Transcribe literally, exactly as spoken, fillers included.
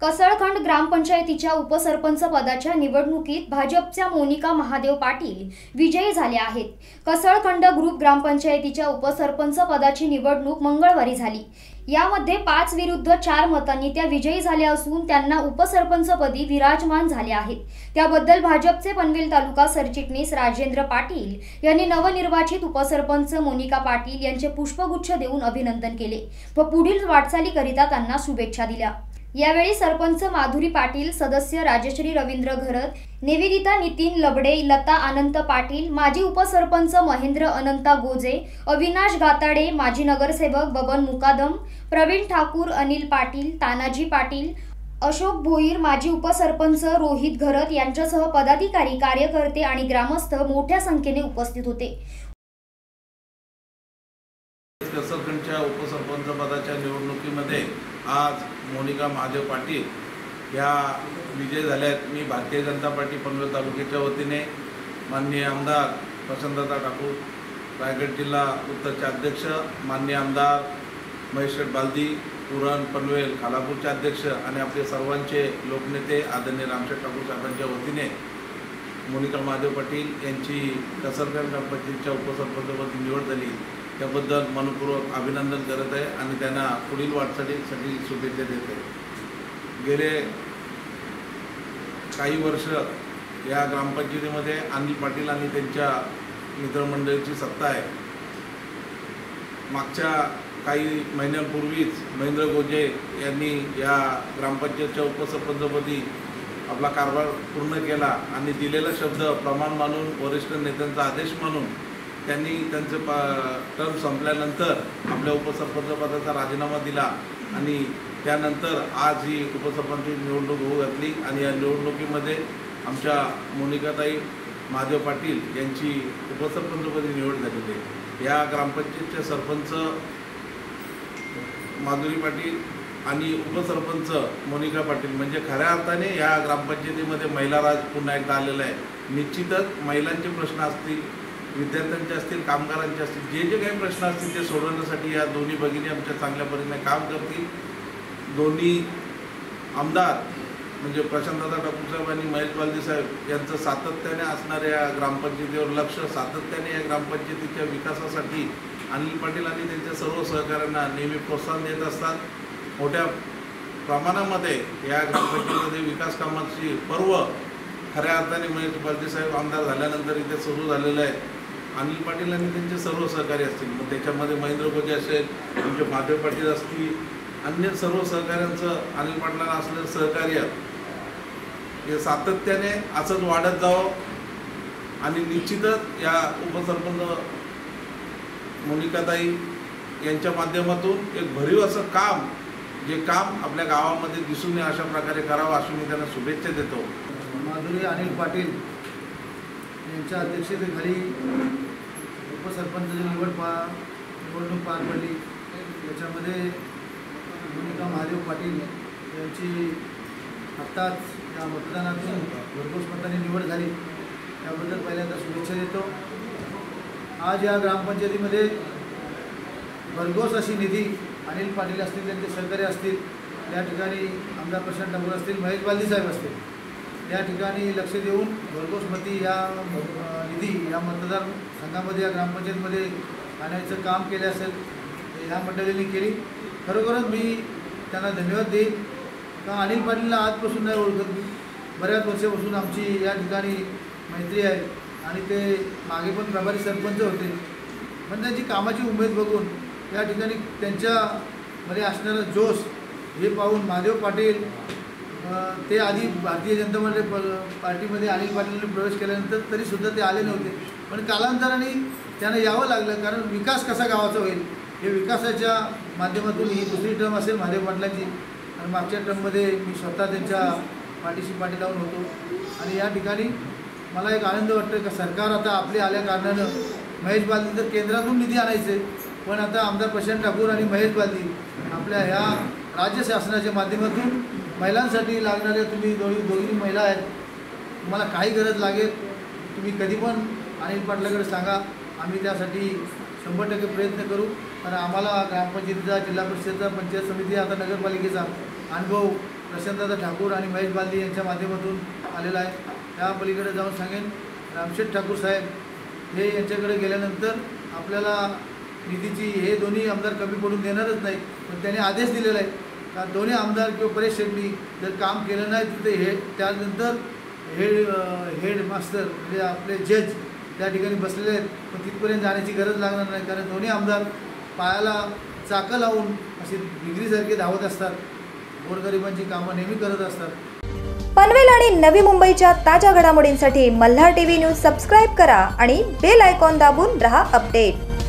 कसळखंड ग्रामपंचायतीच्या उपसरपंच पदाच्या निवडणुकीत भाजपच्या मोनिका महादेव पाटील विजयी झाल्या आहेत। कसळखंड ग्रुप ग्रामपंचायतीच्या उपसरपंच पदाची निवडणूक मंगळवारी झाली। यामध्ये पाच विरुद्ध चार मतांनी त्या विजयी झाल्या असून त्यांना उपसरपंचपदी विराजमान झाले आहेत। त्याबद्दल भाजपचे पनवेल तालुका सरचिटणीस राजेंद्र पाटील यांनी नवनिर्वाचित उपसरपंच मोनिका पाटील यांचे पुष्पगुच्छ देऊन अभिनंदन केले व पुढील वाटचालीकरिता त्यांना शुभेच्छा दिल्या। यावेळी सरपंच माधुरी पाटील, सदस्य राजश्री रवींद्र घरत, निवेदिता नितीन लबडे, लता अनंत पाटील, माजी उपसरपंच महेंद्र अनंता गोजे, अविनाश गाताडे, माजी नगरसेवक बबन मुकादम, प्रवीण ठाकूर, अनिल पाटील, तानाजी पाटील, अशोक भोईर, माजी उपसरपंच रोहित घरत यांच्यासह पदाधिकारी, कार्यकर्ते आणि ग्रामस्थ मोठ्या संख्येने उपस्थित होते। कसळखंडच्या उपसरपंच पदाच्या निवडणुकीमध्ये आज मोनिका महादेव पाटील या विजय झाल्यात। मी भारतीय जनता पार्टी पनवेल तालुक्याच्या वतीने माननीय आमदार प्रशांतदा ठाकूर, रायगड जिल्हा उत्तरचे अध्यक्ष माननीय आमदार महेश बालदी, पुरण पनवेल खालापूरचे अध्यक्ष आणि आपले सर्वांचे लोकनेते आदरणीय रामशेठ ठाकूर साहेबांच्या वतीने मोनिका महादेव पाटील यांची कसळखंड ग्रामपंचायतीच्या उपसरपंचपदी निवड झाली। त्याबद्दल मनपूर्वक अभिनंदन करत आहे आणि त्यांना पुढील वाटचालीसाठी शुभेच्छा देत आहे। गेले काही वर्ष या ग्रामपंचायतीमध्ये अनिल पाटील आणि त्यांच्या मित्रमंडळीची सत्ता आहे। मागच्या काही महिन्यांपूर्वीच महेंद्र गोजे यांनी या ग्रामपंचायतच्या उपसरपंचपदी आपला कारभार पूर्ण केला आणि दिलेला शब्द प्रमाण मानून, वरिष्ठ नेत्यांचा आदेश मानून त्यांनी त्यांचे पा टर्म संपल्यानंतर आपल्या उपसरपंच पदाचा राजीनामा दिला आणि त्यानंतर आज ही उपसरपंच निवडणूक होऊ घातली आणि या निवडणुकीमध्ये आमच्या मोनिकाताई महादेव पाटील यांची उपसरपंचपदी निवड झालेली आहे। या ग्रामपंचायतचे सरपंच माधुरी पाटील आणि उपसरपंच मोनिका पाटील म्हणजे खऱ्या अर्थाने या ग्रामपंचायतीमध्ये महिला राज पुन्हा एकदा आलेला आहे। निश्चितच महिलांचे प्रश्न असतील, विद्यार्थ्यांचे असतील, कामगारांचे असतील, जे जे काही प्रश्न असतील ते सोडवण्यासाठी या दोन्ही भगिनी आमच्या चांगल्या परीने काम करतील। दोन्ही आमदार म्हणजे प्रशांतदा ठाकूर साहेब आणि महेश बालदी साहेब यांचं सातत्याने असणाऱ्या या ग्रामपंचायतीवर लक्ष, सातत्याने या ग्रामपंचायतीच्या विकासासाठी अनिल पाटील आणि त्यांच्या सर्व सहकाऱ्यांना नेहमी प्रोत्साहन देत असतात। मोठ्या प्रमाणामध्ये या ग्रामपंचायतीमध्ये विकास कामाची पर्व खऱ्या अर्थाने महेश बालदी साहेब आमदार झाल्यानंतर इथे सुरू झालेलं आहे। अनिल पाटील आणि त्यांचे सर्व सहकारी असतील, मग त्याच्यामध्ये महेंद्र गोजे असेल, आमचे महादेव पाटील असतील, अन्य सर्व सहकाऱ्यांचं अनिल पाटलांना असलेलं सहकार्य हे सातत्याने असंच वाढत जावं आणि निश्चितच या उपसरपंच मोनिकाताई यांच्या माध्यमातून एक भरीव असं काम, जे काम आपल्या गावामध्ये दिसून येईल अशा प्रकारे करावं अशी मी त्यांना शुभेच्छा देतो। माधुरी अनिल पाटील यांच्या अध्यक्षतेखाली उपसरपंचाची निवड पा निवडणूक पार पडली। त्याच्यामध्ये मोनिका महादेव पाटील यांची आत्ताच या मतदानातून भरघोस मतांनी निवड झाली, त्याबद्दल पहिल्यांदा शुभेच्छा देतो। आज या ग्रामपंचायतीमध्ये भरघोस अशी निधी अनिल पाटील असतील, त्यांचे सहकारी असतील, त्या ठिकाणी आमदार प्रशांत ठाकूर असतील, महेश बालदी साहेब असतील, या ठिकाणी लक्ष देऊन भरघोस मती या निधी या मतदारसंघामध्ये या ग्रामपंचायतीमध्ये आणायचं काम केले असेल या मंडळींनी केली। खरोखरच मी त्यांना धन्यवाद देईन का अनिल पाटीलला आजपासून नाही ओळखत मी, बऱ्याच वर्षापासून आमची या ठिकाणी मैत्री आहे आणि ते मागे पण प्रभारी सरपंच होते, पण त्यांची कामाची उमेद बघून या ठिकाणी त्यांच्यामध्ये असणारा जोश हे पाहून महादेव पाटील ते आधी भारतीय जनता पार्टीमध्ये अनिल पाटीलने प्रवेश केल्यानंतर तरीसुद्धा ते आले नव्हते, पण कालांतराने त्यांना यावं लागलं, कारण विकास कसा गावाचा होईल हे विकासाच्या माध्यमातून ही दुसरी टर्म असेल महादेव पाटलांची आणि मागच्या टर्ममध्ये मी स्वतः त्यांच्या पाठीशी पाठी लावून होतो आणि या ठिकाणी मला एक आनंद वाटतो का सरकार आता आपले आल्या कारणानं महेश बालदी तर केंद्रातून निधी आणायचे, पण आता आमदार प्रशांत ठाकूर आणि महेश बालदी आपल्या ह्या राज्य शासनाच्या माध्यमातून महिलांसाठी लागणाऱ्या, तुम्ही दोन्ही दोन्ही महिला आहेत, तुम्हाला काही गरज लागेल तुम्ही कधी पण अनिल पाटलाकडे सांगा, आम्ही त्यासाठी शंभर टक्के प्रयत्न करू। कारण आम्हाला ग्रामपंचायतीचा, जिल्हा परिषदेचा, पंचायत समिती, आता नगरपालिकेचा अनुभव प्रशांतदादा ठाकूर आणि महेश बालदी यांच्या माध्यमातून आलेला आहे. त्या पलीकडे जाऊन सांगेन रामशेठ ठाकूर साहेब हे यांच्याकडे गेल्यानंतर आपल्याला निधीची हे दोन्ही आमदार कमी पडून देणारच नाही, पण त्यांनी आदेश दिलेला आहे का दोन्ही आमदार किंवा परेश शेट्टी जर काम केलं नाही तिथे हे त्यानंतर हेड हेड मास्टर म्हणजे आपले जज त्या ठिकाणी बसलेले आहेत, पण तिथपर्यंत जाण्याची गरज लागणार नाही, कारण दोन्ही आमदार पायाला चाकं लावून अशी डिग्रीसारखे धावत असतात, गोरगरिबांची कामं नेहमी करत असतात. पनवेल आणि नवी मुंबईच्या ताज्या घडामोडींसाठी मल्हार टीव्ही न्यूज सबस्क्राईब करा आणि बेल आयकॉन दाबून रहा अपडेट.